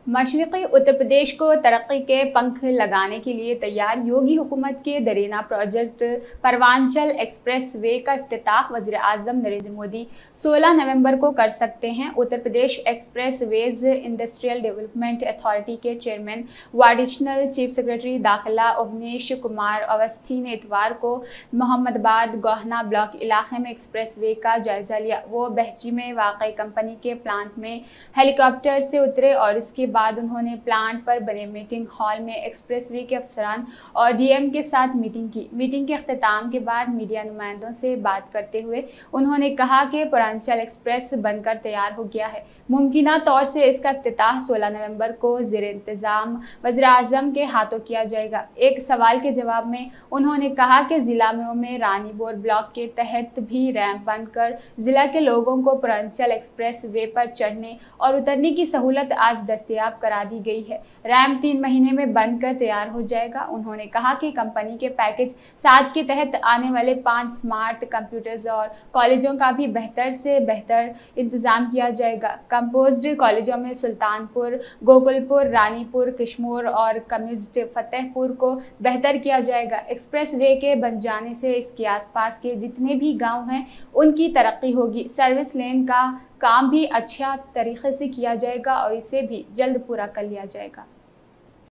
मशरक़ी उत्तर प्रदेश को तरक्की के पंख लगाने के लिए तैयार योगी हुकूमत के दरीना प्रोजेक्ट पूर्वांचल एक्सप्रेस वे का इफ्तिताह वज़ीर आज़म नरेंद्र मोदी 16 नवंबर को कर सकते हैं। Uttar Pradesh expressways industrial development authority के चेयरमैन व एडिशनल चीफ सेक्रेटरी दाखिला अवनीश कुमार अवस्थी ने इतवार को मोहम्मदाबाद गोहना ब्लॉक इलाके में एक्सप्रेस वे का जायजा लिया। वो बहजी में वाक़ई कंपनी के प्लांट में हेलीकॉप्टर से उतरे और इसके बाद उन्होंने प्लांट पर बने मीटिंग हॉल में एक्सप्रेसवे के अफसरान और डीएम के साथ मीटिंग की। मीटिंग के अख्ताम के बाद मीडिया नुमाइंदों से बात करते हुए उन्होंने कहा कि पूर्वांचल एक्सप्रेस बनकर तैयार हो गया है। मुमकिना तौर से इसका इफ्तिताह 16 नवंबर को ज़ेर इंतज़ाम वज़ीर आज़म के हाथों किया जाएगा। एक सवाल के जवाब में उन्होंने कहा कि ज़िला में रानीपुर ब्लॉक के तहत भी रैंप बनकर ज़िला के लोगों को पूर्वांचल एक्सप्रेस वे पर चढ़ने और उतरने की सहूलत आज दस्तयाब करा दी गई है। रैंप 3 महीने में बनकर तैयार हो जाएगा। उन्होंने कहा कि कंपनी के पैकेज 7 के तहत आने वाले 5 स्मार्ट कंप्यूटर्स और कॉलेजों का भी बेहतर से बेहतर इंतजाम किया जाएगा। कंपोज्ड कॉलेजों में सुल्तानपुर, गोकुलपुर, रानीपुर, किशमोर और कमिश्ड फतेहपुर को बेहतर किया जाएगा। एक्सप्रेस वे के बन जाने से इसके आसपास के जितने भी गांव हैं उनकी तरक्की होगी। सर्विस लेन का काम भी अच्छा तरीके से किया जाएगा और इसे भी जल्द पूरा कर लिया जाएगा।